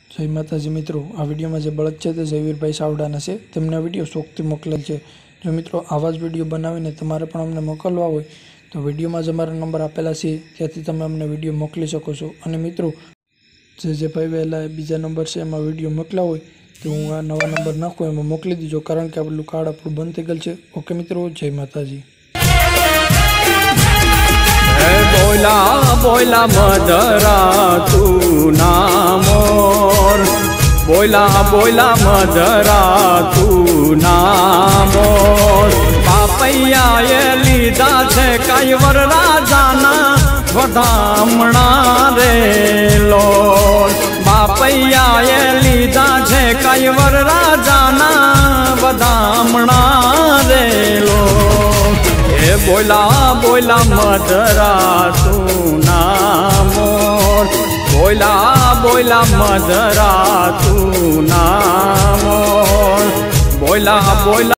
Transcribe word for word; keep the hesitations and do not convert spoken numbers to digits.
जय माताजी मित्रों, आ विडियो में जो बळद है तो जयवीर भाई सावडाना है। तेमने विडियो शौकथी मोकलेल है। जो मित्रों आवा ज विडियो बनावीने तमारे पण अमने मोकलवा होय तो विडियो में ज अमारा नंबर आपेला छे त्याथी तमे अमने विडियो मोकली शको छो। अने मित्रों जे जे भाई वहेला बीजा नंबर से एमां विडियो मोकला होय तो हूँ आ नवा नंबर नाखुं एमां मोकली दीजो, कारण के आपणुं कार्ड आपणुं बंद थई गયેલ छे। ओके मित्रों, जय माताजी। बोला बोला मदरा तू ना मोर, बोला बोला मदरा तू ना मोर। बापैया ये लीधा छे कायवर राजाना वधामणा रे लोर। बापैया ये लीधा छे कायवर राजाना वधामणा रे लोर। ए बोला बोला मदरा तू ना मोर, बोला बोला मदरा तू ना मोर, बोला बोला